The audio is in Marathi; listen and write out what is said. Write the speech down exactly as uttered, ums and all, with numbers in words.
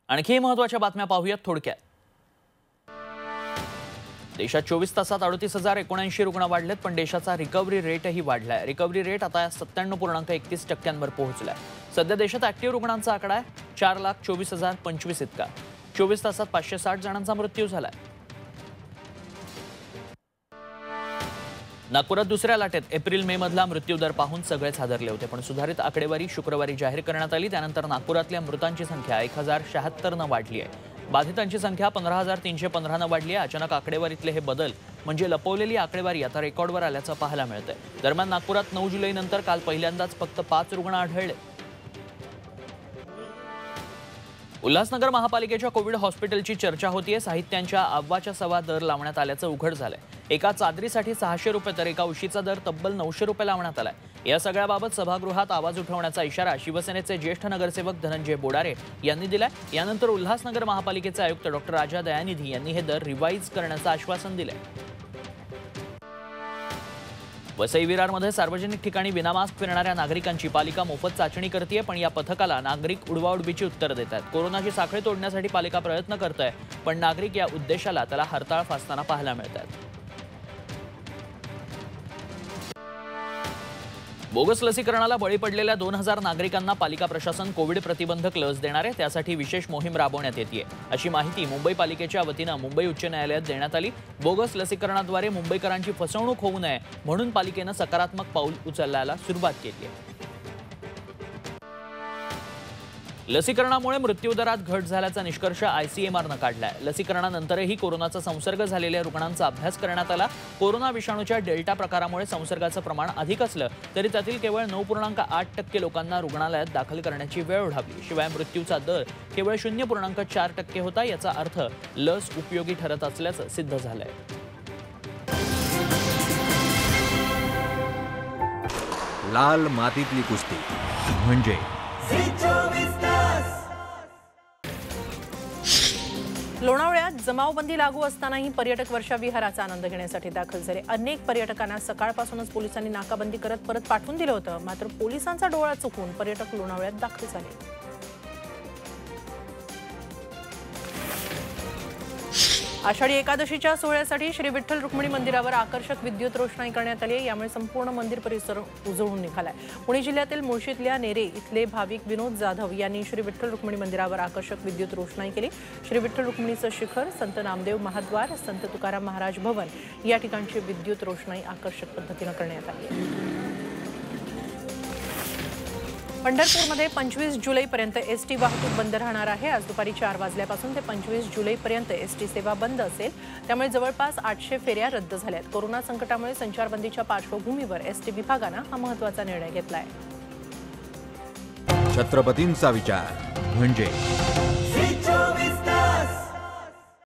आणखी महत्त्वाच्या बातम्या पाहूयात थोडक्यात। देशात चोवीस तासात अडतीस हजार एकोणऐंशी रुग्ण वाढलेत, पण देशाचा रिकव्हरी रेटही वाढलाय। रिकव्हरी रेट आता सत्त्याण्णव पूर्णांक एकतीस टक्क्यांवर पोहोचलाय। सध्या देशात ऍक्टिव्ह रुग्णांचा आकडा आहे चार लाख चोवीस हजार पंचवीस इतका। चोवीस तासात पाचशे साठ जणांचा मृत्यू झालाय। नागपुरात दुसऱ्या लाटेत एप्रिल मे मधला मृत्यूदर पाहून सगळेच हादरले होते, पण सुधारित आकडेवारी शुक्रवारी जाहीर करण्यात आली। त्यानंतर नागपुरातल्या मृतांची संख्या एक हजार शहात्तर न वाढली आहे। बाधितांची संख्या पंधरा हजार तीनशे पंधरा न वाढली आहे। अचानक आकडेवारीतले हे बदल म्हणजे लपवलेली आकडेवारी आता रेकॉर्डवर आल्याचं पाहायला मिळतंय। दरम्यान नागपुरात नऊ जुलै नंतर काल पहिल्यांदाच फक्त पाच रुग्ण आढळले। उल्हासनगर महापालिकेच्या कोविड हॉस्पिटलची चर्चा होतीये। साहित्यांच्या अव्वाच्या सव्वा दर लावण्यात आल्याचं उघड झालंय। एका चादरीसाठी सहाशे रुपये तर एका उशीचा दर तब्बल नऊशे रुपये लावण्यात आलाय। या सगळ्याबाबत सभागृहात आवाज उठवण्याचा इशारा शिवसेनेचे ज्येष्ठ नगरसेवक धनंजय बोडारे यांनी दिलाय। यानंतर उल्हासनगर महापालिकेचे आयुक्त डॉक्टर राजा दयानिधी यांनी हे दर रिवाईज करण्याचं आश्वासन दिलंय। वसई विरारमध्ये सार्वजनिक ठिकाणी विनामास्क फिरणाऱ्या नागरिकांची पालिका मोफत चाचणी करते, पण या पथकाला नागरिक उडवाउडवीची उत्तर देत आहेत। कोरोनाची साखळी तोडण्यासाठी पालिका प्रयत्न करत आहे, पण नागरिक या उद्देशाला त्याला हरताळ फासताना पाहायला मिळतात। बोगस लसीकरणाला बळी पडलेल्या दोन हजार नागरिकांना पालिका प्रशासन कोविड प्रतिबंधक लस देणार आहे। त्यासाठी विशेष मोहीम राबवण्यात येते, अशी माहिती मुंबई पालिकेच्या वतीनं मुंबई उच्च न्यायालयात देण्यात आली। बोगस लसीकरणाद्वारे मुंबईकरांची फसवणूक होऊ नये म्हणून पालिकेनं सकारात्मक पाऊल उचलण्याला सुरुवात केली आहे। लसीकरणामुळे मृत्यूदरात घट झाल्याचा निष्कर्ष आयसीएमआरनं काढलाय। लसीकरणानंतरही कोरोनाचा संसर्ग झालेल्या रुग्णांचा अभ्यास करण्यात आला। कोरोना विषाणूच्या डेल्टा प्रकारामुळे संसर्गाचं प्रमाण अधिक असलं तरी त्यातील केवळ नऊ पूर्णांक आठ टक्के लोकांना रुग्णालयात दाखल करण्याची वेळ ओढावली। शिवाय मृत्यूचा दर केवळ शून्य पूर्णांक चार टक्के होता। याचा अर्थ लस उपयोगी ठरत असल्याचं सिद्ध झालंय। लाल मातीतली कुस्ती म्हणजे लोणावळ्यात जमावबंदी लागू असतानाही पर्यटक वर्षा विहाराचा आनंद घेण्यासाठी दाखल झाले। अनेक पर्यटकांना सकाळपासूनच पोलिसांनी नाकाबंदी करत परत पाठवून दिलं होतं, मात्र पोलिसांचा डोळा चुकून पर्यटक लोणावळ्यात दाखल झाले। आषाढी एकादशीच्या सोहळ्यासाठी श्री विठ्ठल रुक्मिणी मंदिरावर आकर्षक विद्युत रोषणाई करण्यात आली आहे। यामुळे संपूर्ण मंदिर परिसर उजळून निघालाय। पुणे जिल्ह्यातील मुळशीतल्या नेरे इथले भाविक विनोद जाधव यांनी श्री विठ्ठल रुक्मिणी मंदिरावर आकर्षक विद्युत रोषणाई केली। श्री विठ्ठल रुक्मिणीचं शिखर, संत नामदेव महाद्वार, संत तुकाराम महाराज भवन या ठिकाणची विद्युत रोषणाई आकर्षक पद्धतीनं करण्यात आली आहे। पंढरपूरमध्ये पंचवीस जुलैपर्यंत एसटी वाहतूक बंद राहणार आहे। आज दुपारी चार वाजल्यापासून ते पंचवीस जुलैपर्यंत एसटी सेवा बंद असेल। त्यामुळे जवळपास आठशे फेऱ्या रद्द झाल्यात। कोरोना संकटामुळे संचारबंदीच्या पार्श्वभूमीवर एसटी विभागानं हा महत्त्वाचा निर्णय घेतलाय। छत्रपतींचा विचार म्हणजे